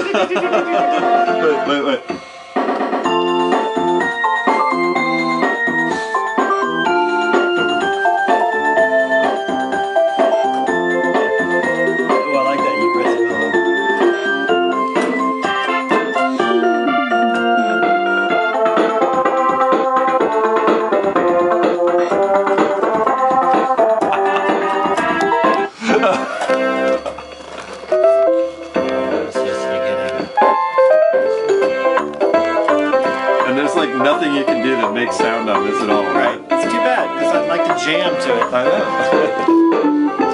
Wait. And there's like nothing you can do that makes sound on this at all, right? It's too bad, because I'd like to jam to it. I know.